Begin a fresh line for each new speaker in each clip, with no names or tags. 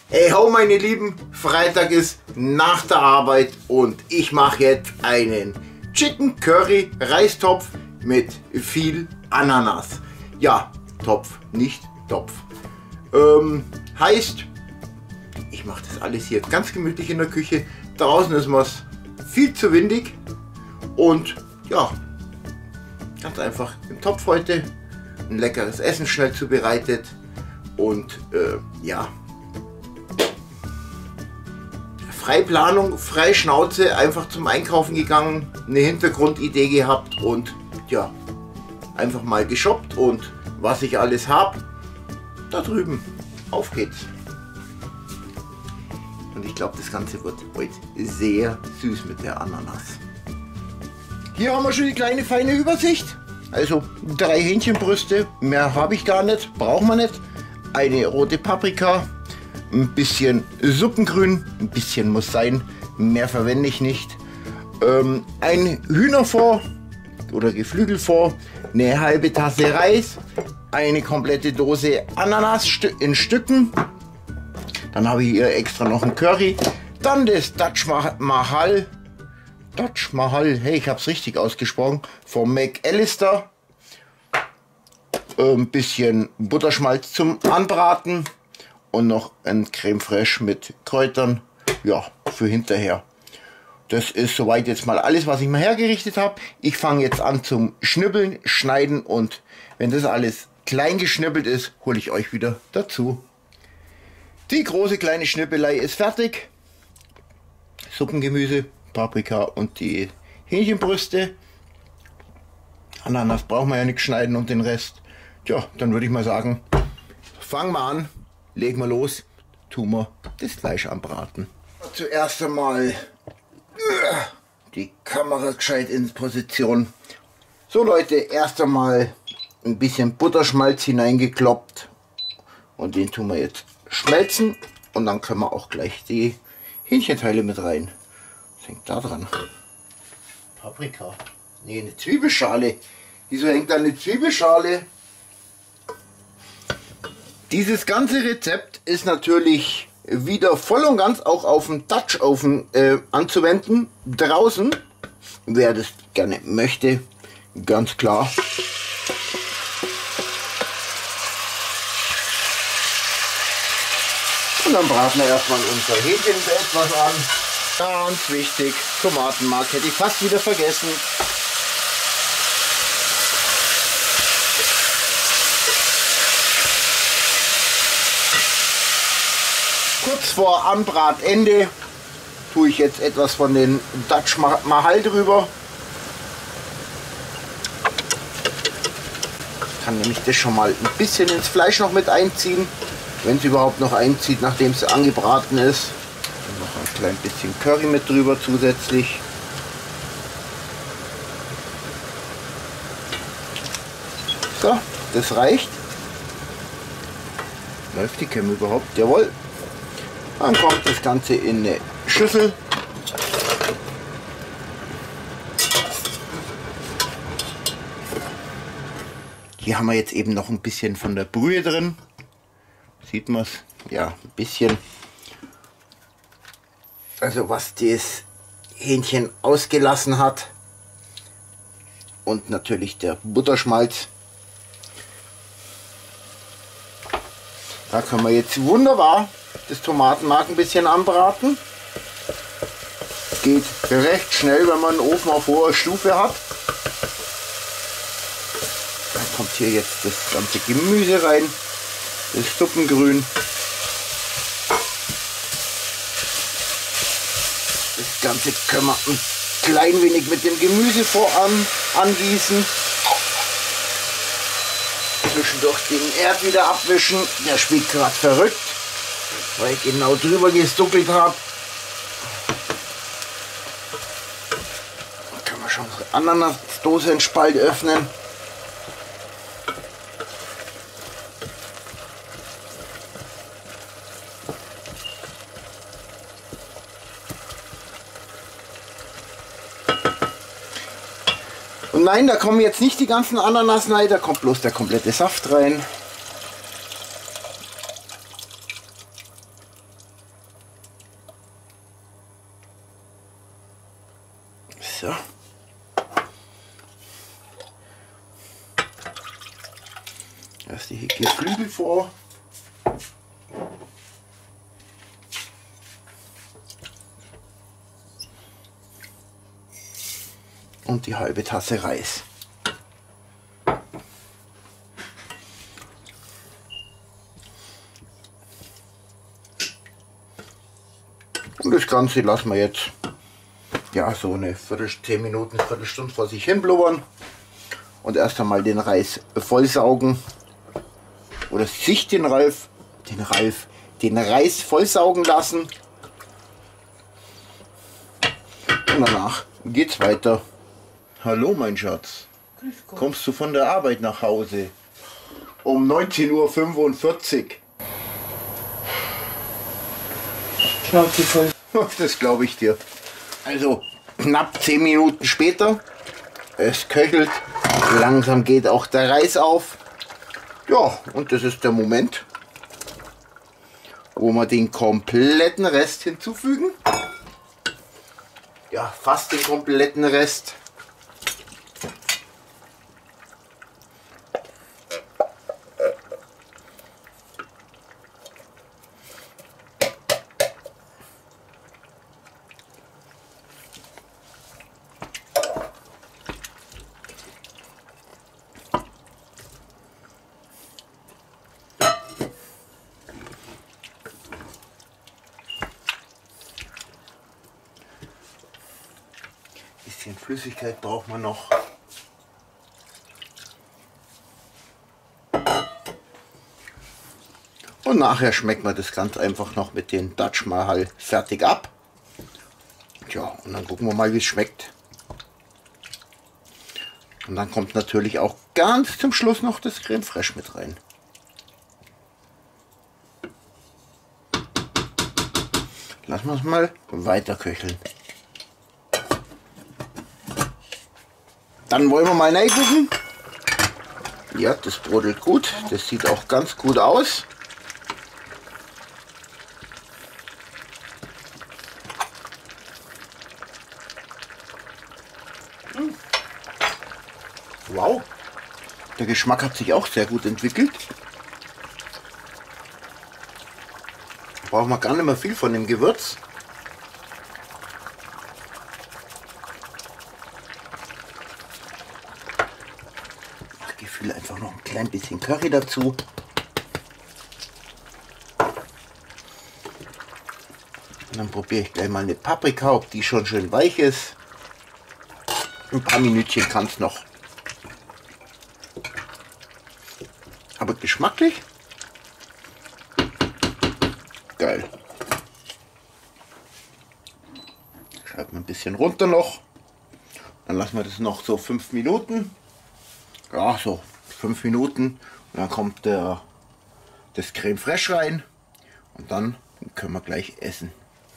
Hey ho meine Lieben, Freitag ist nach der Arbeit und ich mache jetzt einen Chicken Curry Reistopf mit viel Ananas. Ja, Topf, nicht Topf. Heißt, ich mache das alles hier ganz gemütlich in der Küche. Draußen ist es viel zu windig und ja, ganz einfach im Topf heute ein leckeres Essen schnell zubereitet und ja. Freiplanung, frei Schnauze, einfach zum Einkaufen gegangen, eine Hintergrundidee gehabt und ja, einfach mal geshoppt und was ich alles habe, da drüben, auf geht's. Und ich glaube, das Ganze wird heute sehr süß mit der Ananas. Hier haben wir schon die kleine feine Übersicht, also 3 Hähnchenbrüste, mehr habe ich gar nicht, braucht man nicht, eine rote Paprika, ein bisschen Suppengrün, ein bisschen muss sein, mehr verwende ich nicht. Ein Hühnerfond oder Geflügelfond, eine halbe Tasse Reis, eine komplette Dose Ananas in Stücken. Dann habe ich hier extra noch ein Curry. Dann das Taj Mahal, hey, ich habe es richtig ausgesprochen, von McAllister. Ein bisschen Butterschmalz zum Anbraten. Und noch ein Creme Fraiche mit Kräutern, ja, für hinterher. Das ist soweit jetzt mal alles, was ich mal hergerichtet habe. Ich fange jetzt an zum Schnibbeln, Schneiden und wenn das alles klein geschnippelt ist, hole ich euch wieder dazu. Die große kleine Schnippelei ist fertig. Suppengemüse, Paprika und die Hähnchenbrüste. Ananas brauchen wir ja nicht schneiden und den Rest. Tja, dann würde ich mal sagen, fangen wir an. Legen wir los, tun wir das Fleisch anbraten. Zuerst einmal die Kamera gescheit in Position. So Leute, erst einmal ein bisschen Butterschmalz hineingekloppt und den tun wir jetzt schmelzen und dann können wir auch gleich die Hähnchenteile mit rein. Was hängt da dran? Paprika. Ne, eine Zwiebelschale. Wieso hängt da eine Zwiebelschale? Dieses ganze Rezept ist natürlich wieder voll und ganz auch auf dem Touchofen anzuwenden. Draußen, wer das gerne möchte, ganz klar. Und dann braten wir erstmal unser Hähnchen etwas an. Ganz wichtig, Tomatenmark hätte ich fast wieder vergessen. Kurz vor Anbratende tue ich jetzt etwas von den Taj Mahal drüber. Kann nämlich das schon mal ein bisschen ins Fleisch noch mit einziehen, wenn es überhaupt noch einzieht, nachdem es angebraten ist. Und noch ein klein bisschen Curry mit drüber zusätzlich. So, das reicht. Läuft die Cam überhaupt? Jawohl. Dann kommt das Ganze in eine Schüssel. Hier haben wir jetzt eben noch ein bisschen von der Brühe drin. Sieht man es? Ja, ein bisschen. Also was das Hähnchen ausgelassen hat. Und natürlich der Butterschmalz. Da können wir jetzt wunderbar das Tomatenmark ein bisschen anbraten. Geht recht schnell, wenn man einen Ofen auf hoher Stufe hat. Dann kommt hier jetzt das ganze Gemüse rein, das Suppengrün. Das Ganze können wir ein klein wenig mit dem Gemüse angießen. Zwischendurch den Erd wieder abwischen, der spielt gerade verrückt, weil ich genau drüber gestuckelt habe. Dann können wir schon die Ananasdose in Spalt öffnen. Und nein, da kommen jetzt nicht die ganzen Ananas rein, da kommt bloß der komplette Saft rein. So. Erst die Geflügel vor. Und die halbe Tasse Reis. Und das Ganze lassen wir jetzt ja so eine 10 Minuten, Viertelstunde vor sich hin blubbern. Und erst einmal den Reis vollsaugen. Oder sich den Reis vollsaugen lassen. Und danach geht's weiter. Hallo mein Schatz. Kommst du von der Arbeit nach Hause? Um 19:45 Uhr.
Schnauze voll.
Das glaube ich dir. Also knapp 10 Minuten später. Es köchelt. Langsam geht auch der Reis auf. Ja, und das ist der Moment, wo wir den kompletten Rest hinzufügen. Ja, fast den kompletten Rest. Bisschen Flüssigkeit braucht man noch. Und nachher schmeckt man das Ganze einfach noch mit den Dutch Mahal fertig ab. Tja, und dann gucken wir mal, wie es schmeckt. Und dann kommt natürlich auch ganz zum Schluss noch das Creme Fraiche mit rein. Lassen wir es mal weiter köcheln. Dann wollen wir mal reingucken. Ja, das brodelt gut. Das sieht auch ganz gut aus. Wow. Der Geschmack hat sich auch sehr gut entwickelt. Brauchen wir gar nicht mehr viel von dem Gewürz. Gefühl einfach noch ein klein bisschen Curry dazu. Und dann probiere ich gleich mal eine Paprika, ob die schon schön weich ist. Ein paar Minütchen kann es noch. Aber geschmacklich geil. Schreiben wir ein bisschen runter noch. Dann lassen wir das noch so 5 Minuten. Ja, so 5 Minuten. Und dann kommt das Creme Fraiche rein. Und dann können wir gleich essen.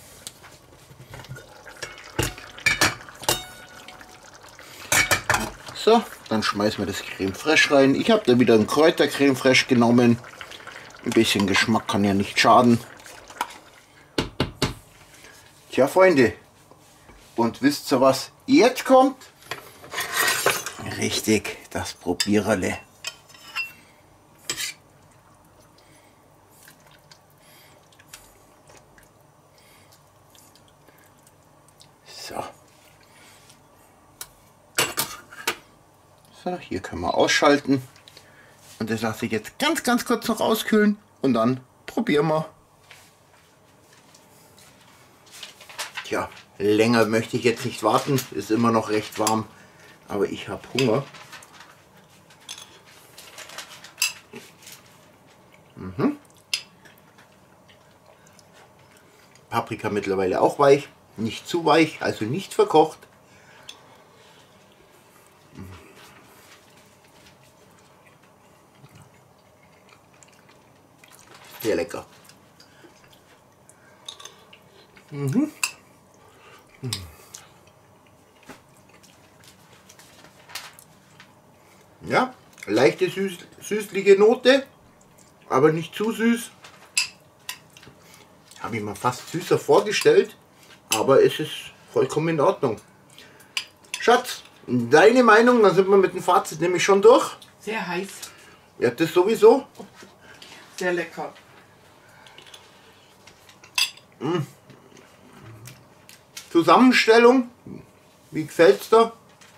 So, dann schmeißen wir das Creme Fraiche rein. Ich habe da wieder ein Kräuter-Creme Fraiche genommen. Ein bisschen Geschmack kann ja nicht schaden. Tja, Freunde. Und wisst ihr, was jetzt kommt? Richtig, das Probiererle. So. So, hier können wir ausschalten. Und das lasse ich jetzt ganz kurz noch auskühlen. Und dann probieren wir. Tja, länger möchte ich jetzt nicht warten. Ist immer noch recht warm. Aber ich habe Hunger. Paprika mittlerweile auch weich. Nicht zu weich, also nicht verkocht. Sehr lecker. Ja, leichte süßliche Note, aber nicht zu süß. Habe ich mir fast süßer vorgestellt, aber es ist vollkommen in Ordnung. Schatz, deine Meinung, dann sind wir mit dem Fazit nämlich schon durch.
Sehr heiß,
Ja, das sowieso.
sehr lecker.
Zusammenstellung, wie gefällt's dir?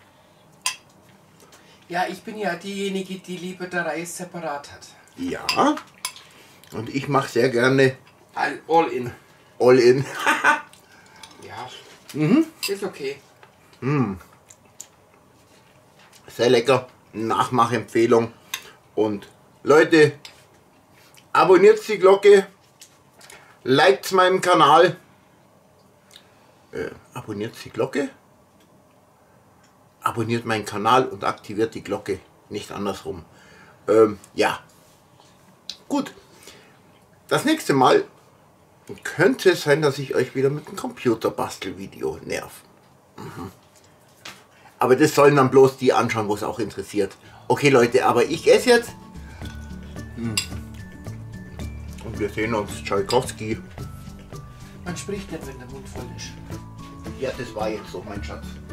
Ja, ich bin ja diejenige, die lieber der Reis separat hat.
Ja. Und ich mache sehr gerne
All in.
All in.
Ja, ist okay.
Sehr lecker. Nachmachempfehlung. Und Leute, abonniert die Glocke. Liked meinen Kanal. Abonniert die Glocke. Abonniert meinen Kanal und aktiviert die Glocke. Nicht andersrum. Ja. Gut. Das nächste Mal könnte es sein, dass ich euch wieder mit einem Computerbastelvideo nerv. Aber das sollen dann bloß die anschauen, wo es auch interessiert. Okay Leute, aber ich esse jetzt. Und wir sehen uns. Tschaikowski.
Man spricht nicht, wenn der Mund voll ist.
Ja, das war jetzt so, mein Schatz.